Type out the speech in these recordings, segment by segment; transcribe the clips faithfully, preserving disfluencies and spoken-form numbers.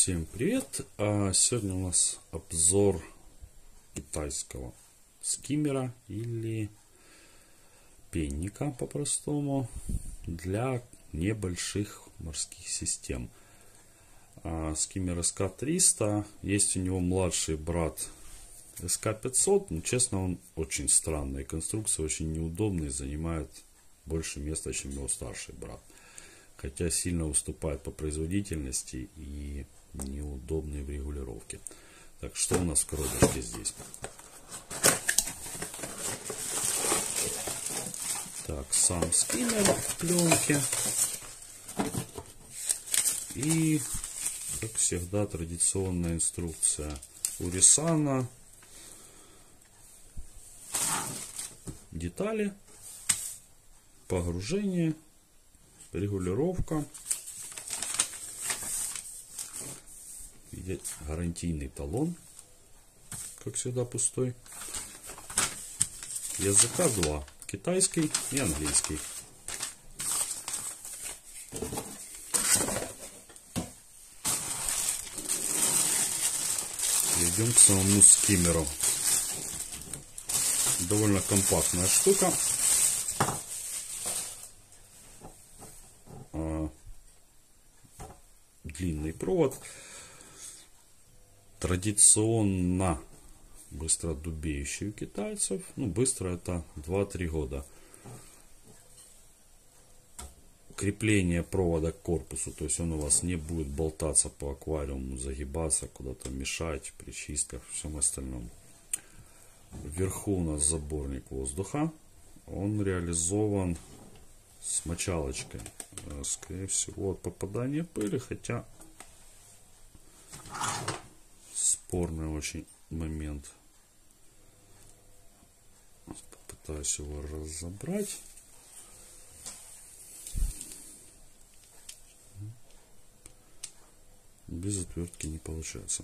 Всем привет! А сегодня у нас обзор китайского скиммера или пенника по-простому для небольших морских систем. А скиммер эс ка триста, есть у него младший брат эс ка пятьсот, но честно он очень странный, конструкция очень неудобная, занимает больше места, чем его старший брат. Хотя сильно уступает по производительности и неудобный в регулировке. Так, что у нас в коробочке здесь? Так, сам скиммер в пленке. И, как всегда, традиционная инструкция у Рисана. Детали, погружение, регулировка. Гарантийный талон, как всегда, пустой. Языка два: китайский и английский. Перейдем к самому скиммеру. Довольно компактная штука. Длинный провод. Традиционно быстро дубеющий у китайцев. Ну, быстро это два-три года. Крепление провода к корпусу, то есть он у вас не будет болтаться по аквариуму, загибаться, куда-то мешать при чистках, всем остальном. Вверху у нас заборник воздуха. Он реализован с мочалочкой. Скорее всего, от попадания пыли, хотя спорный очень момент. Попытаюсь его разобрать. Без отвертки не получается.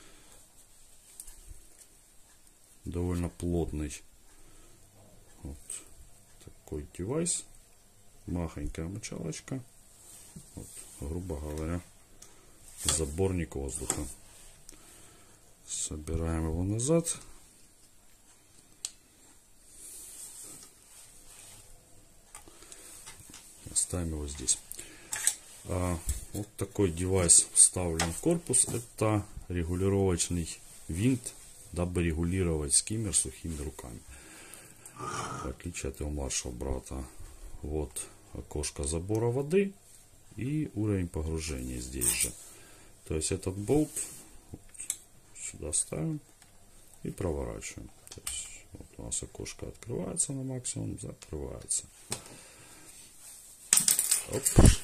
Довольно плотный вот такой девайс. Махонькая мочалочка. Вот, грубо говоря, заборник воздуха. Собираем его назад. Оставим его здесь. А, вот такой девайс вставлен в корпус. Это регулировочный винт, дабы регулировать скиммер сухими руками. В отличие от его младшего брата. Вот окошко забора воды и уровень погружения здесь же. То есть этот болт сюда ставим и проворачиваем. То есть вот у нас окошко открывается на максимум, закрывается. Оп.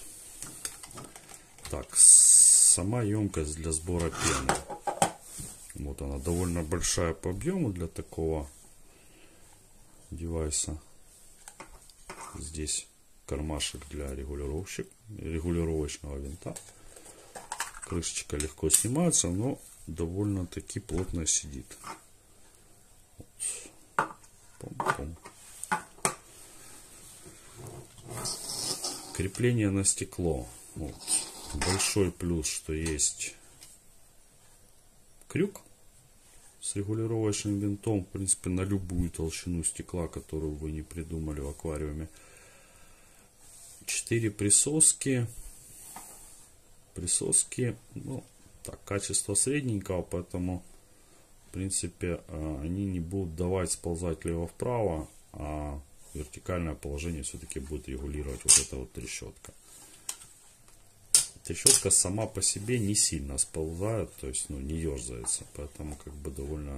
Так, сама емкость для сбора пены. Вот она довольно большая по объему для такого девайса. Здесь кармашек для регулировщик, регулировочного винта. Крышечка легко снимается, но довольно-таки плотно сидит. Вот. Пом-пом. Крепление на стекло. Вот. Большой плюс, что есть крюк с регулировочным винтом, в принципе, на любую толщину стекла, которую вы не придумали в аквариуме. Четыре присоски. Присоски, ну, так, качество средненького, поэтому, в принципе, они не будут давать сползать лево-вправо, а вертикальное положение все-таки будет регулировать вот эта вот трещотка. Трещотка сама по себе не сильно сползает, то есть, ну, не ерзается, поэтому, как бы, довольно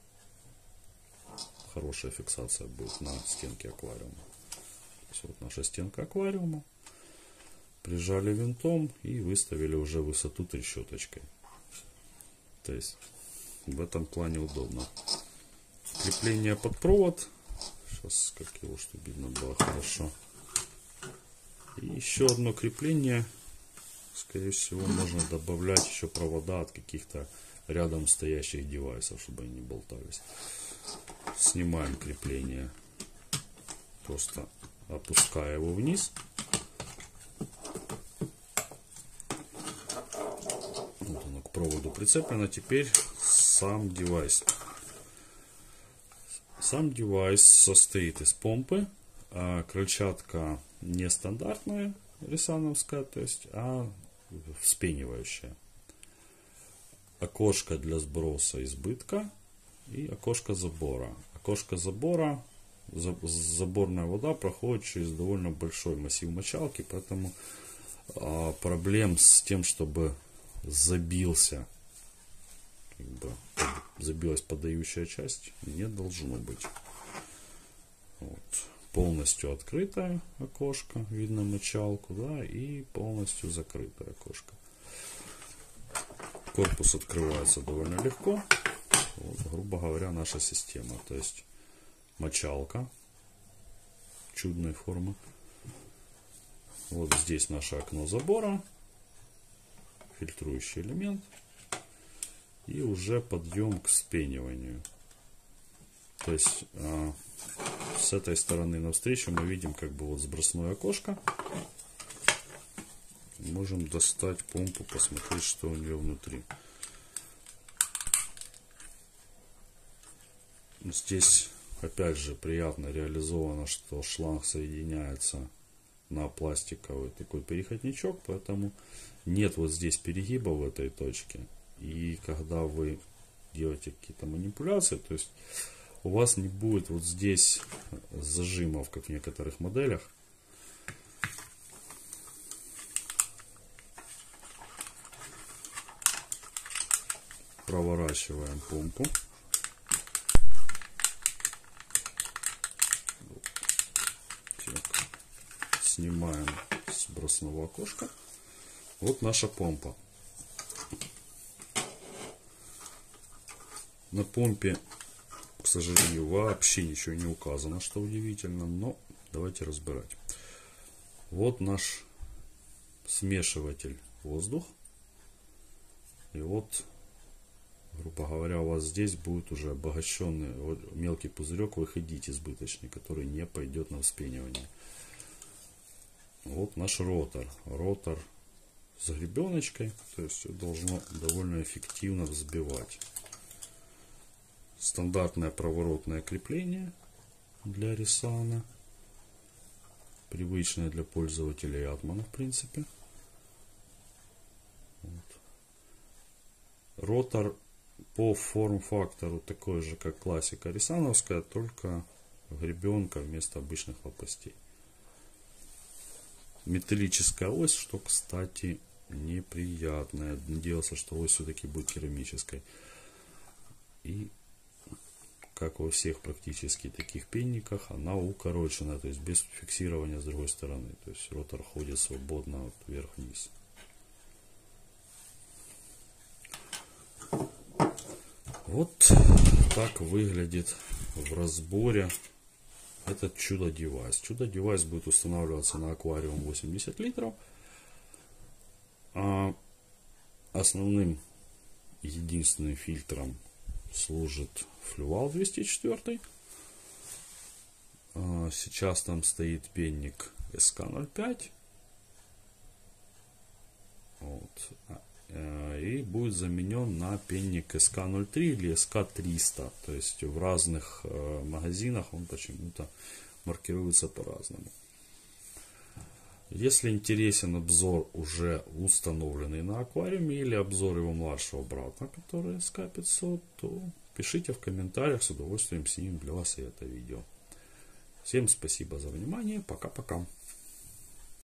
хорошая фиксация будет на стенке аквариума. То есть, вот наша стенка аквариума. Прижали винтом и выставили уже высоту трещоточкой. То есть в этом плане удобно. Крепление под провод. Сейчас как его, чтобы видно было хорошо. И еще одно крепление. Скорее всего, можно добавлять еще провода от каких-то рядом стоящих девайсов, чтобы они не болтались. Снимаем крепление, просто опуская его вниз. к проводу прицеплено. Теперь сам девайс. Сам девайс состоит из помпы. Крыльчатка нестандартная, ресановская, то есть, а вспенивающая. Окошко для сброса избытка и окошко забора. Окошко забора, заборная вода проходит через довольно большой массив мочалки, поэтому а, проблем с тем, чтобы забился, как бы, забилась подающая часть, не должно быть. Вот. Полностью открытое окошко, видно мочалку, да, и полностью закрытое окошко. Корпус открывается довольно легко. Вот, грубо говоря, наша система. То есть мочалка чудной формы. Вот здесь наше окно забора, фильтрующий элемент и уже подъем к вспениванию. То есть а, с этой стороны навстречу мы видим как бы вот сбросное окошко. Можем достать помпу, посмотреть, что у нее внутри. Здесь опять же приятно реализовано, что шланг соединяется на пластиковый такой переходничок, поэтому нет вот здесь перегиба в этой точке. И когда вы делаете какие-то манипуляции, то есть у вас не будет вот здесь зажимов, как в некоторых моделях. Проворачиваем помпу. Так. Снимаем с бросного окошка. Вот наша помпа. На помпе, к сожалению, вообще ничего не указано, что удивительно, но давайте разбирать. Вот наш смешиватель воздух. И вот, грубо говоря, у вас здесь будет уже обогащенный вот мелкий пузырек выходить избыточный, который не пойдет на вспенивание. Вот наш ротор. Ротор с гребеночкой, то есть должно довольно эффективно взбивать. Стандартное проворотное крепление для Ресана. Привычное для пользователей Атмана, в принципе. Вот. Ротор по форм-фактору такой же, как классика ресановская, только гребенка вместо обычных лопастей. Металлическая ось, что, кстати, неприятное. Надеялся, что ось все-таки будет керамической. И как во всех практически таких пенниках, она укорочена, то есть без фиксирования с другой стороны. То есть ротор ходит свободно вот вверх-вниз. Вот так выглядит в разборе этот чудо-девайс. Чудо-девайс будет устанавливаться на аквариум восемьдесят литров. А основным единственным фильтром служит флювал двести четыре. Сейчас там стоит пенник эс ка ноль пять. Вот. И будет заменен на пенник эс ка ноль три или эс ка триста. То есть в разных магазинах он почему-то маркируется по-разному. Если интересен обзор уже установленный на аквариуме или обзор его младшего брата, который эс ка пятьсот, то пишите в комментариях, с удовольствием снимем для вас и это видео. Всем спасибо за внимание. Пока-пока.